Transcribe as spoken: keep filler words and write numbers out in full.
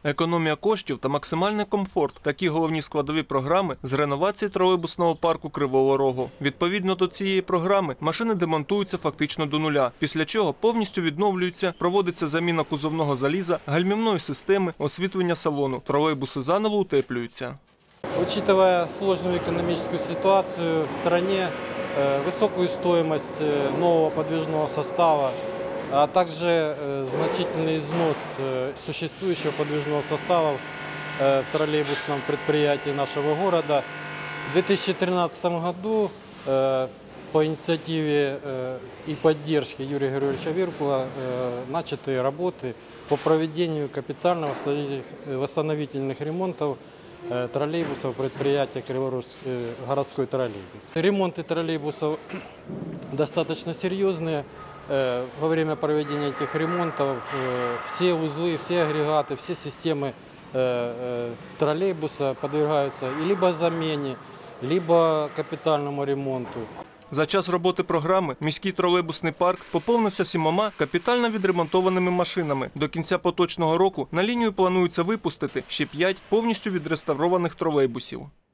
Економія коштів та максимальний комфорт – такі головні складові програми з реновації тролейбусного парку Кривого Рогу. Відповідно до цієї програми машини демонтуються фактично до нуля, після чого повністю відновлюються, проводиться заміна кузовного заліза, гальмівної системи, освітлення салону, тролейбуси заново утеплюються. Учитывая сложную экономическую ситуацию в стране, высокую стоимость нового подвижного состава, а также значительный износ существующего подвижного состава в троллейбусном предприятии нашего города, в две тысячи тринадцатом году по инициативе и поддержке Юрия Григорьевича Виркула начаты работы по проведению капитально-восстановительных ремонтов троллейбусов предприятия Криворожский городской троллейбус. Ремонты троллейбусов достаточно серьезные. Во время проведения этих ремонтов все узлы, все агрегаты, все системы троллейбуса подвергаются либо замене, либо капитальному ремонту. За час роботи програми міський тролейбусний парк поповнився сімома капітально відремонтованими машинами. До кінця поточного року на лінію планується випустити ще п'ять повністю відреставрованих тролейбусів.